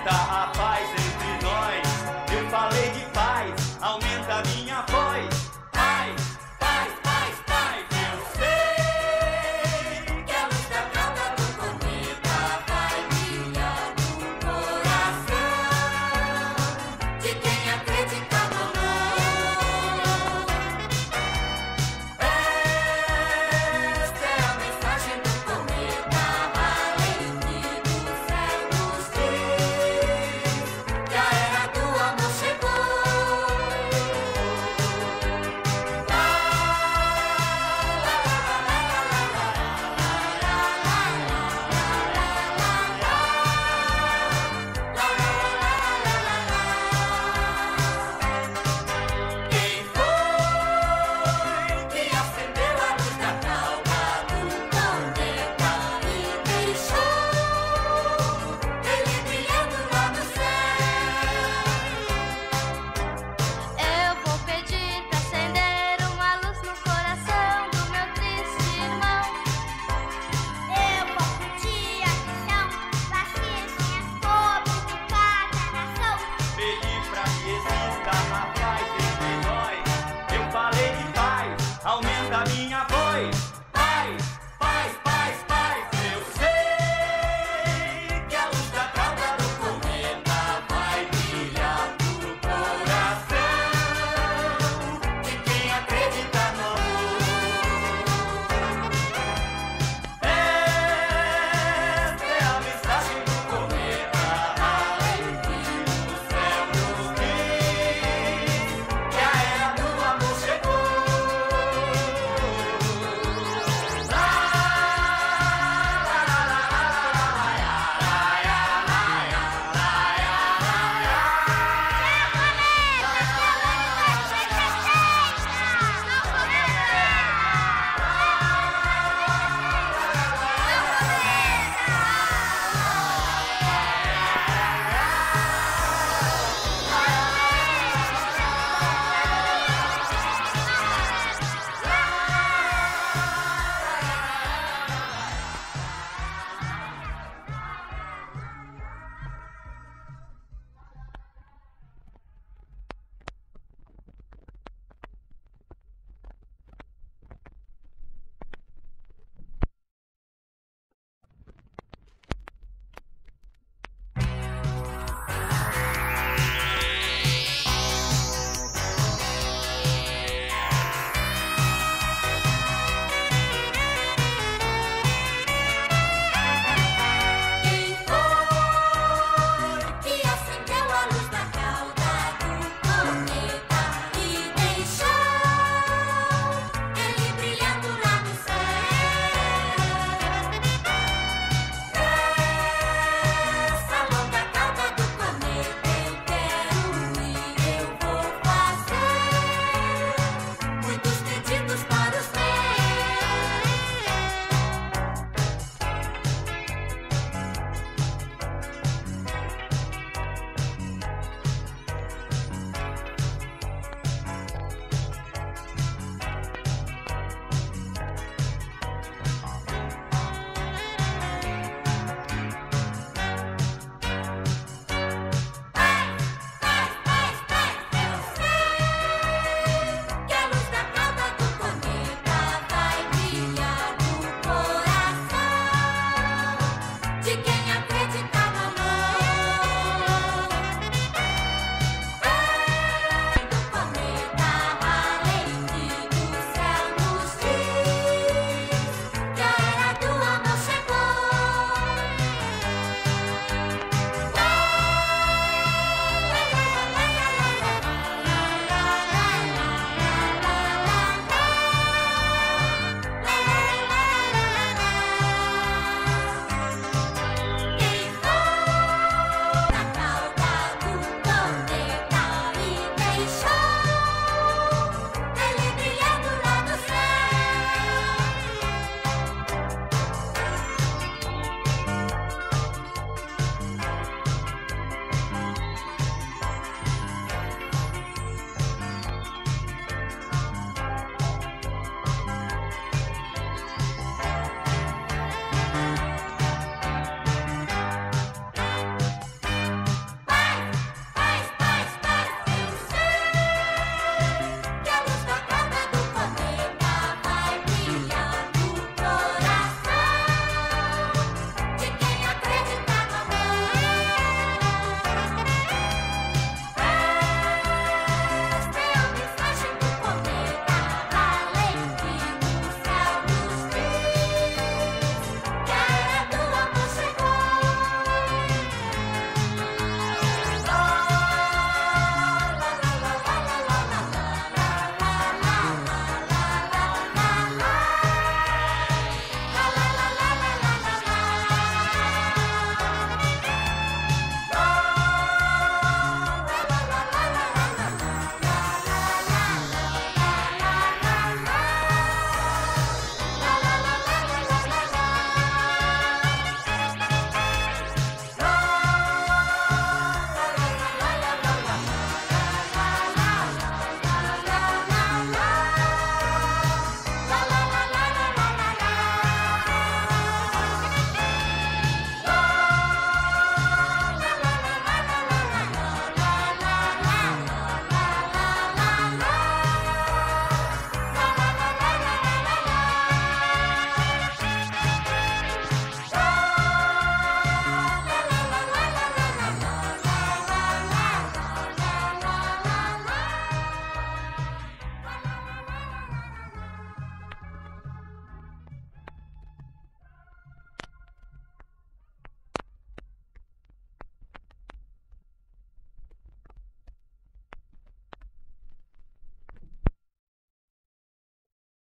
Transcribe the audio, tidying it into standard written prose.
aumenta a paz entre nós. Eu falei de paz, aumenta a minha voz. Paz, paz, paz, paz. Eu sei que a luz da cauda do cometa vai brilhar no coração de quem acredita no amor. Esta é a mensagem do cometa, valente do céu nos diz que a era do amor chegou. Quem foi que acendeu a luz da cauda do cometa e deixou ele brilhando lá no céu? Eu vou pedir pra acender uma luz no coração do meu triste irmão. Eu vou pedir atenção, paciência sobre cada nação. Pedir pra que exista a paz entre nós. Eu falei de paz, aumenta a minha voz.